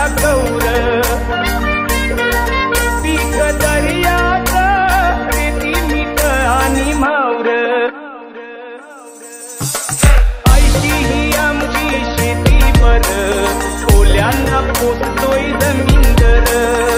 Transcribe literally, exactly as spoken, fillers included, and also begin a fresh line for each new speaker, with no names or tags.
आल्या गौर पीक दर्यात रेती मीठ आणि मावर ऐशी ही आमची शेती बर ओल्यांना पोचतोय जमीनदर